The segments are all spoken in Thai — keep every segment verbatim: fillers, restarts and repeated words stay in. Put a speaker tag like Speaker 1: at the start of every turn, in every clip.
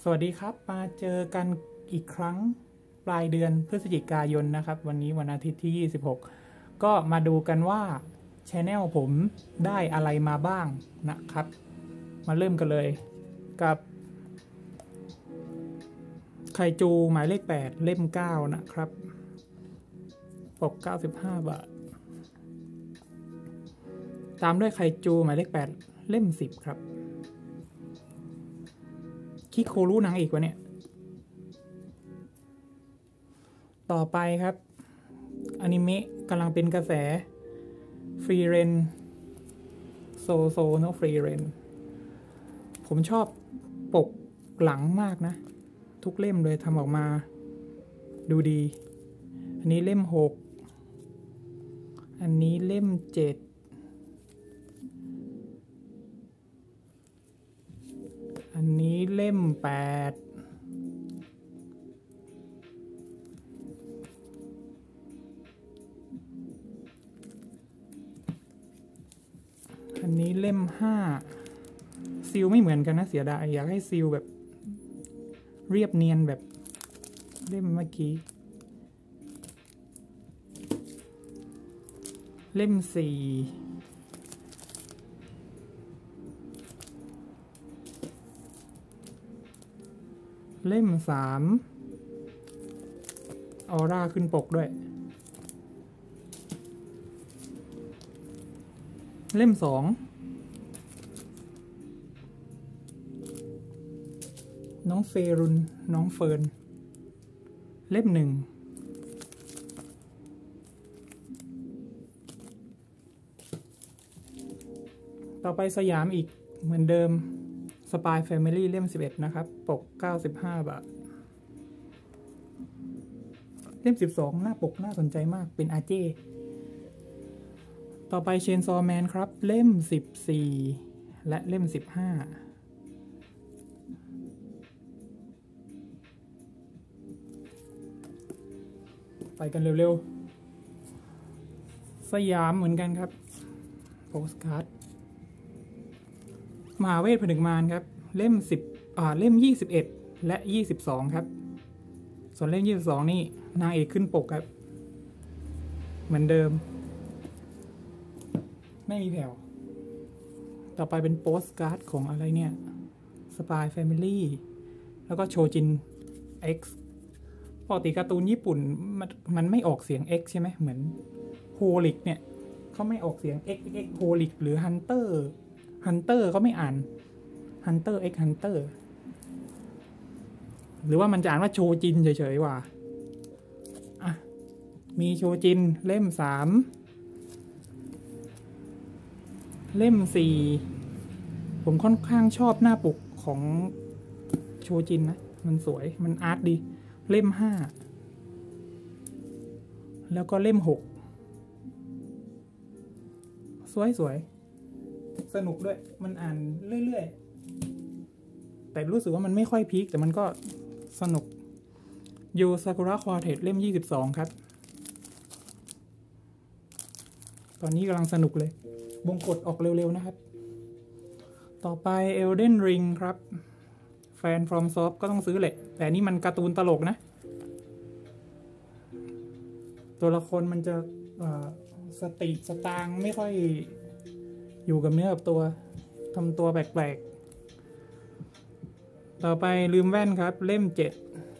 Speaker 1: สวัสดีครับมาเจอกันอีกครั้งปลายเดือนพฤศจิกายนนะครับวันนี้วันอาทิตย์ที่ยี่สิบหกก็มาดูกันว่า Channel ผมได้อะไรมาบ้างนะครับมาเริ่มกันเลยกับไคจูหมายเลขแปดเล่มเก้านะครับปกเก้าสิบห้าบาทตามด้วยไคจูหมายเลขแปดเล่มสิบครับคิโครุหนังอีกวะเนี่ยต่อไปครับอนิเมะกำลังเป็นกระแสฟรีเรนโซโซโนฟรีเรนผมชอบปกหลังมากนะทุกเล่มเลยทำออกมาดูดีอันนี้เล่มหกอันนี้เล่มเจ็ดอันนี้เล่มแปดอันนี้เล่มห้าซีลไม่เหมือนกันนะเสียดายอยากให้ซีลแบบเรียบเนียนแบบเล่มเมื่อกี้เล่มสี่เล่มสามออร่าขึ้นปกด้วยเล่มสองน้องเฟรุนน้องเฟิร์นเล่มหนึ่งต่อไปสยามอีกเหมือนเดิมสปายแฟมิลี่เล่มสิบเอ็ดนะครับปกเก้าสิบห้าบาทเล่มสิบสองหน้าปกน่าสนใจมากเป็นอาเจต่อไปเชนซอแมนครับเล่มสิบสี่และเล่มสิบห้าไปกันเร็วๆสยามเหมือนกันครับโปสการ์ดมหาเวทผนึกมารครับเล่มสิบอ่าเล่มยี่สิบเอ็ดและยี่สิบสองครับส่วนเล่มยี่สิบสองนี่นางเอกขึ้นปกครับเหมือนเดิมไม่มีแผ่วต่อไปเป็นโปสการ์ดของอะไรเนี่ยสปายแฟมิลี่แล้วก็โชจิน X ปกติการ์ตูนญี่ปุ่นมันมันไม่ออกเสียง X ใช่ไหมเหมือนโฮลิกเนี่ยเขาไม่ออกเสียง X X โฮลิกหรือฮันเตอร์ฮันเตอร์เขาไม่อ่านฮันเตอร์ X ฮันเตอร์หรือว่ามันจะอ่านว่าโชจินเฉยๆว่ะอ่ะมีโชจินเล่มสามเล่มสี่ผมค่อนข้างชอบหน้าปกของโชจินนะมันสวยมันอาร์ตดีเล่มห้าแล้วก็เล่มหกสวยๆสนุกด้วยมันอ่านเรื่อยๆแต่รู้สึกว่ามันไม่ค่อยพีคแต่มันก็สนุกยูซากุระควอเทตเล่มยี่สิบสองครับตอนนี้กำลังสนุกเลยบงกฎออกเร็วๆนะครับต่อไป Elden Ring ครับแฟน From Soft ก็ต้องซื้อแหละแต่นี่มันการ์ตูนตลกนะตัวละครมันจะสติสตางไม่ค่อยอยู่กับเนื้อกับตัวทำตัวแปลกๆต่อไปลืมแว่นครับเล่มเจ็ด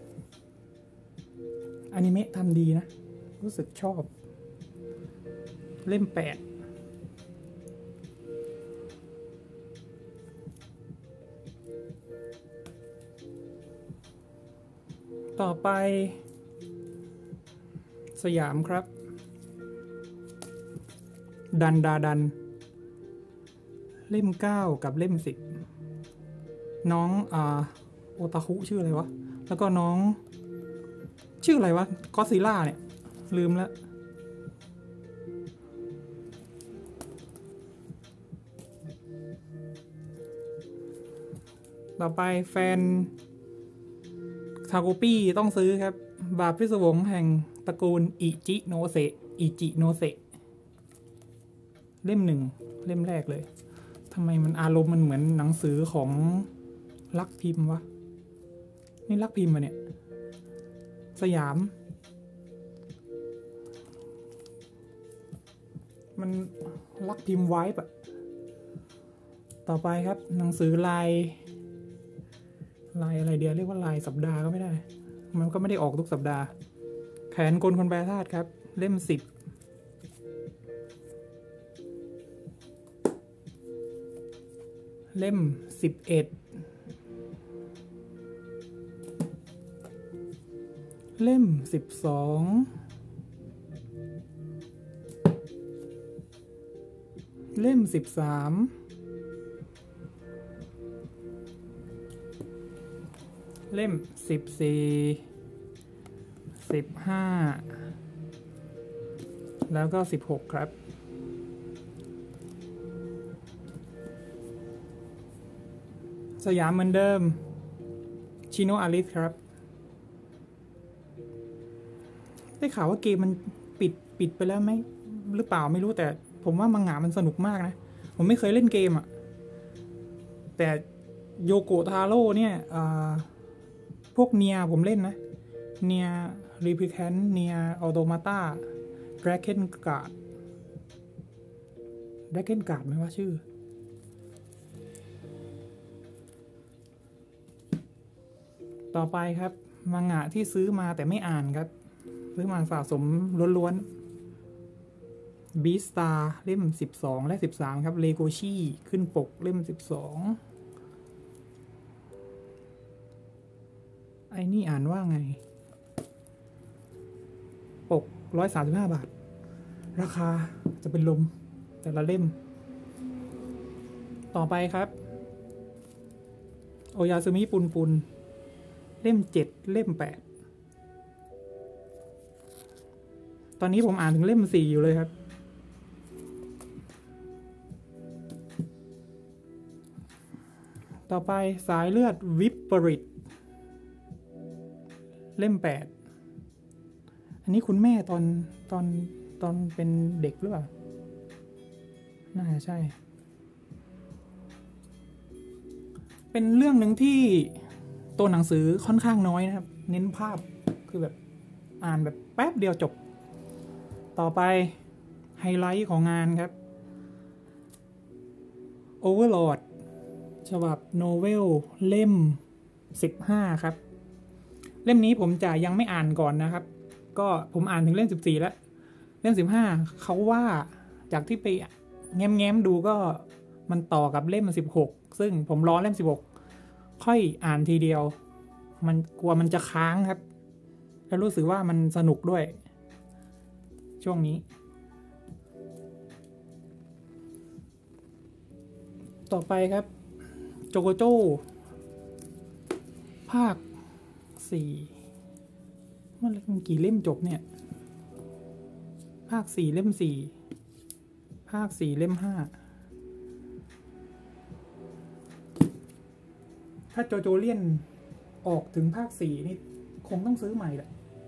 Speaker 1: อนิเมะทำดีนะรู้สึกชอบเล่มแปดต่อไปสยามครับดันดาดันเล่มเก้ากับเล่มสิบน้องอ่าโอตาคุชื่ออะไรวะแล้วก็น้องชื่ออะไรวะก็ซิล่าเนี่ยลืมแล้วต่อไปแฟนทาโกปี้ต้องซื้อครับบาปพิศวงแห่งตระกูลอิจิโนเซะอิจิโนเซะเล่มหนึ่งเล่มแรกเลย ทำไมมันอารมณ์มันเหมือนหนังสือของลักพิมพ์วะนี่ลักพิมพ์มาเนี่ยสยามมันลักพิมพ์ไว้ปะต่อไปครับหนังสือลายลายอะไรเดียวเรียกว่าลายสัปดาห์ก็ไม่ได้มันก็ไม่ได้ออกทุกสัปดาห์แผนกลคนแปรธาตุครับเล่มสิบเล่มสิบเอ็ดเล่มสิบสองเล่มสิบสามเล่มสิบสี่สิบห้าแล้วก็สิบหกครับสยามเหมือนเดิมชิโนอาริสครับได้ข่าวว่าเกมมันปิดปิดไปแล้วไหมหรือเปล่าไม่รู้แต่ผมว่ามังงะมันสนุกมากนะผมไม่เคยเล่นเกมอ่ะแต่โยโกทาโร่เนี่ยพวกเนียผมเล่นนะเนียรีพิแคนเนียออโตมาตาดราเก้นการ์ดดราเก้นการ์ดไหมว่าชื่อต่อไปครับมังงะที่ซื้อมาแต่ไม่อ่านครับซื้อมาสะสมล้วนๆบีสตาร์เล่มสิบสองและสิบสามครับเลโกชี่ขึ้นปกเล่มสิบสองไอ้นี่อ่านว่าไงปกหนึ่งร้อยสามสิบห้าบาทราคาจะเป็นลมแต่ละเล่มต่อไปครับโอยาซึมิปุนปุนเล่มเจ็ดเล่มแปดตอนนี้ผมอ่านถึงเล่มสี่อยู่เลยครับต่อไปสายเลือดวิปปริตเล่มแปดอันนี้คุณแม่ตอนตอนตอนเป็นเด็กหรือเปล่าน่าจะใช่เป็นเรื่องหนึ่งที่ตัวหนังสือค่อนข้างน้อยนะครับเน้นภาพคือแบบอ่านแบบแป๊บเดียวจบต่อไปไฮไลท์ของงานครับ Overlord ฉบับโนเวลเล่มสิบห้าครับเล่มนี้ผมจะยังไม่อ่านก่อนนะครับก็ผมอ่านถึงเล่มสิบสี่แล้วเล่มสิบห้าเขาว่าจากที่ไปแง้มๆดูก็มันต่อกับเล่มสิบหกซึ่งผมรอเล่มสิบหกค่อยอ่านทีเดียวมันกลัวมันจะค้างครับแล้วรู้สึกว่ามันสนุกด้วยช่วงนี้ต่อไปครับโจโกโจ้ภาคสี่มันกี่เล่มจบเนี่ยภาคสี่เล่มสี่ภาคสี่เล่มห้าถ้าโจโจเลียนออกถึงภาคสี่นี่คงต้องซื้อใหม่แหละ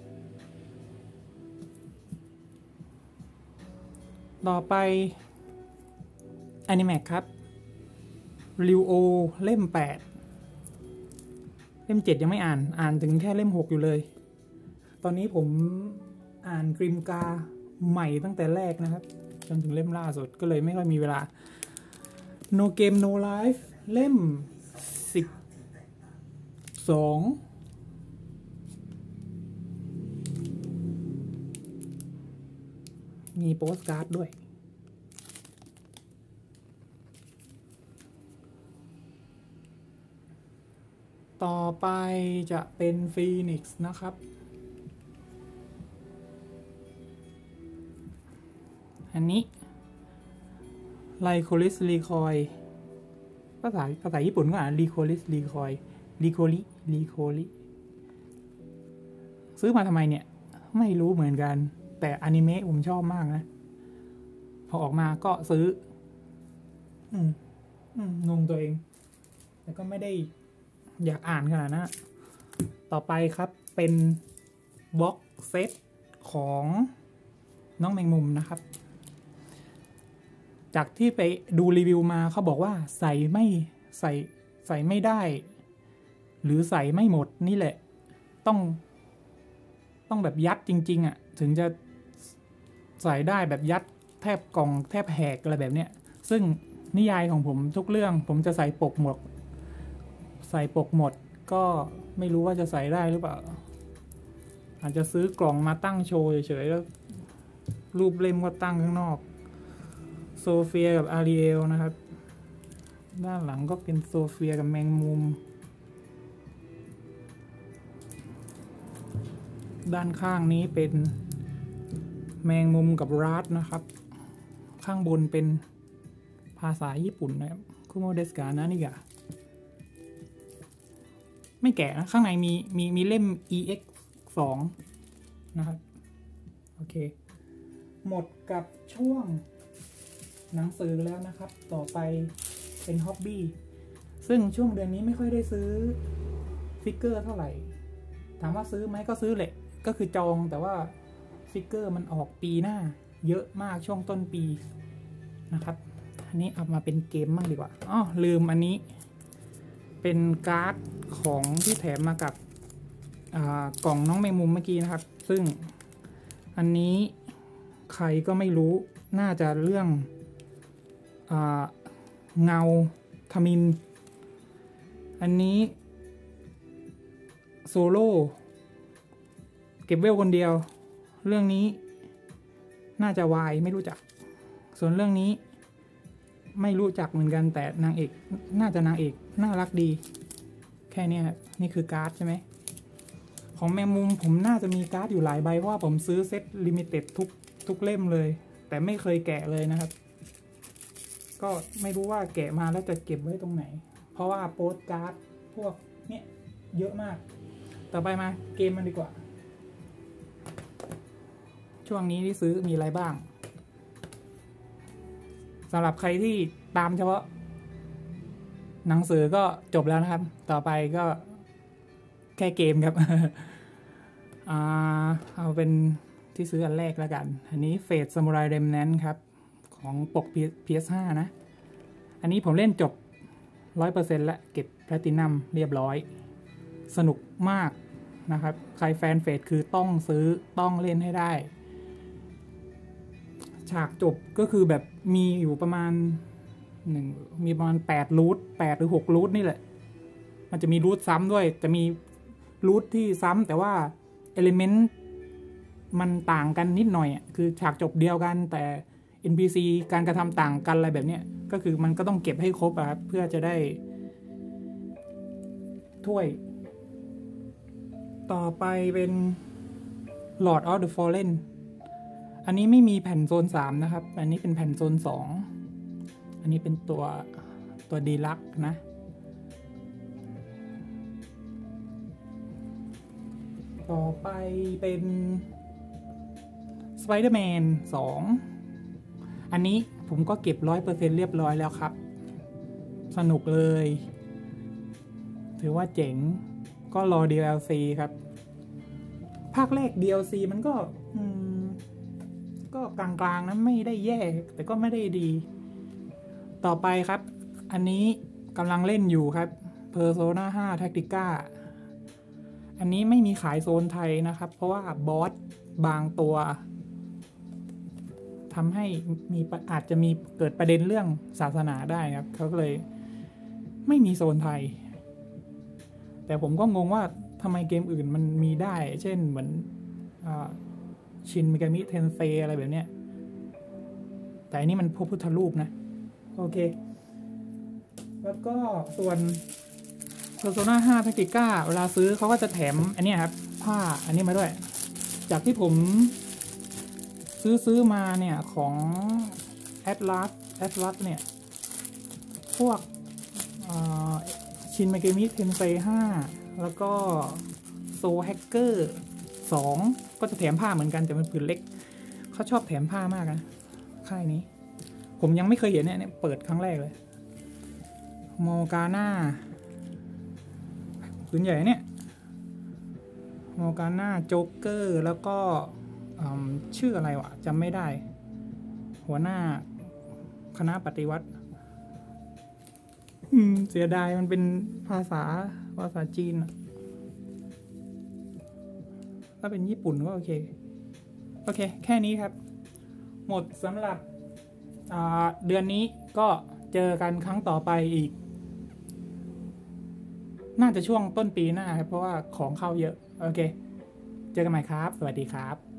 Speaker 1: ต่อไปอนิเมะครับริวโอเล่มแปดเล่มเจ็ดยังไม่อ่านอ่านถึงแค่เล่มหกอยู่เลยตอนนี้ผมอ่านกริมกาใหม่ตั้งแต่แรกนะครับจนถึงเล่มล่าสุดก็เลยไม่ค่อยมีเวลา No Game No Life เล่มสิบสองมีโปสการ์ดด้วยต่อไปจะเป็นฟีนิกซ์นะครับอันนี้ไลโคลิสรีคอยภาษาภาษาญี่ปุ่นก็อ่านรีโคลิสรีคอยรีโคลิรีโคลิซื้อมาทำไมเนี่ยไม่รู้เหมือนกันแต่อนิเมะผมชอบมากนะพอออกมาก็ซื้ออืมอืมงงตัวเองแต่ก็ไม่ได้อยากอ่านขนาดนั้นต่อไปครับเป็นบ็อกเซตของน้องแมงมุมนะครับจากที่ไปดูรีวิวมาเขาบอกว่าใส่ไม่ใส่ใส่ไม่ได้หรือใส่ไม่หมดนี่แหละต้องต้องแบบยัดจริงๆอ่ะถึงจะใส่ได้แบบยัดแทบกล่องแทบแหกอะไรแบบเนี้ยซึ่งนิยายของผมทุกเรื่องผมจะใส่ปกหมดใส่ปกหมดก็ไม่รู้ว่าจะใส่ได้หรือเปล่าอาจจะซื้อกล่องมาตั้งโชว์เฉยๆแล้วรูปเล่มก็ตั้งข้างนอกโซเฟียกับอาริเอลนะครับด้านหลังก็เป็นโซเฟียกับแมงมุมด้านข้างนี้เป็นแมงมุมกับราดนะครับข้างบนเป็นภาษาญี่ปุ่นนะครับคุโมเดสกานะนี่กะไม่แก่นะข้างในมีมีมีเล่ม อี เอ็กซ์ สอง นะครับโอเคหมดกับช่วงหนังสือแล้วนะครับต่อไปเป็นฮ็อบบี้ซึ่งช่วงเดือนนี้ไม่ค่อยได้ซื้อฟิกเกอร์เท่าไหร่ถามว่าซื้อไหมก็ซื้อแหละก็คือจองแต่ว่าฟิกเกอร์มันออกปีหน้าเยอะมากช่วงต้นปีนะครับอันนี้เอามาเป็นเกมมั่งดีกว่าอ๋อลืมอันนี้เป็นการ์ดของที่แถมมากับกล่องน้องแมงมุมเมื่อกี้นะครับซึ่งอันนี้ใครก็ไม่รู้น่าจะเรื่องเงาทมินอันนี้โซโล่เก็บเวลคนเดียวเรื่องนี้น่าจะวายไม่รู้จักส่วนเรื่องนี้ไม่รู้จักเหมือนกันแต่นางเอกน่าจะนางเอกน่ารักดีแค่นี้ครับนี่คือการ์ดใช่ไหมของแมงมุมผมน่าจะมีการ์ดอยู่หลายใบเพราะว่าผมซื้อเซตลิมิเต็ดทุกทุกเล่มเลยแต่ไม่เคยแกะเลยนะครับก็ไม่รู้ว่าแกะมาแล้วจะเก็บไว้ตรงไหนเพราะว่าโปสการ์ดพวกเนี้ยเยอะมากต่อไปมาเกมมันดีกว่าช่วงนี้ที่ซื้อมีอะไรบ้างสำหรับใครที่ตามเฉพาะหนังสือก็จบแล้วนะครับต่อไปก็แค่เกมครับ อ่าเอาเป็นที่ซื้ออันแรกแล้วกันอันนี้เฟสซามูไรเรมแนนท์ครับของปก พี เอส ห้า นะอันนี้ผมเล่นจบ ร้อยเปอร์เซ็นต์ แล้วเก็บแพลตินัมเรียบร้อยสนุกมากนะครับใครแฟนเฟสคือต้องซื้อต้องเล่นให้ได้ฉากจบก็คือแบบมีอยู่ประมาณหนึ่งมีประมาณแปดรูทแปดหรือหกรูทนี่แหละมันจะมีรูทซ้ำด้วยจะมีรูทที่ซ้ำแต่ว่าเอลิเมนต์มันต่างกันนิดหน่อยอ่ะคือฉากจบเดียวกันแต่ เอ็น พี ซี การกระทำต่างกันอะไรแบบเนี้ยก็คือมันก็ต้องเก็บให้ครบอะครับเพื่อจะได้ถ้วยต่อไปเป็น Lord of the Fallen อันนี้ไม่มีแผ่นโซนสามนะครับอันนี้เป็นแผ่นโซนสองอันนี้เป็นตัวตัวดีลักซ์นะต่อไปเป็น Spider-Man สองอันนี้ผมก็เก็บ ร้อยเปอร์เซ็นต์ เรียบร้อยแล้วครับสนุกเลยถือว่าเจ๋งก็รอ ดี แอล ซี ครับภาคแรก ดี แอล ซี มันก็อืมก็กลางๆนะไม่ได้แย่แต่ก็ไม่ได้ดีต่อไปครับอันนี้กำลังเล่นอยู่ครับ Persona ห้า Tactica อันนี้ไม่มีขายโซนไทยนะครับเพราะว่าบอสบางตัวทำให้มีอาจจะมีเกิดประเด็นเรื่องศาสนาได้ครับเขาก็เลยไม่มีโซนไทยแต่ผมก็งงว่าทำไมเกมอื่นมันมีได้เช่นเหมือนชินมิกามิเทนเซอะไรแบบเนี้ยแต่อันนี้มันพระพุทธรูปนะโอเคแล้วก็ส่วน Persona ห้า Tactica เวลาซื้อเขาก็จะแถมอันนี้ครับผ้าอันนี้มาด้วยจากที่ผมซื้อซื้อมาเนี่ยของ Atlas Atlas เนี่ยพวกชินมิกามิเทนเซห้าแล้วก็โซแฮกเกอร์สองก็จะแถมผ้าเหมือนกันแต่มันผืนเล็กเขาชอบแถมผ้ามากนะค่ายนี้ผมยังไม่เคยเห็นเนี่ยเปิดครั้งแรกเลยโมกาน่าผืนใหญ่เนี่ยโมกาน่าโจ๊กเกอร์แล้วก็ชื่ออะไรวะจำไม่ได้หัวหน้าคณะปฏิวัติเสียดายมันเป็นภาษาภาษาจีนถ้าเป็นญี่ปุ่นก็โอเคโอเคแค่นี้ครับหมดสำหรับเดือนนี้ก็เจอกันครั้งต่อไปอีกน่าจะช่วงต้นปีหน้าครับเพราะว่าของเข้าเยอะโอเคเจอกันใหม่ครับสวัสดีครับ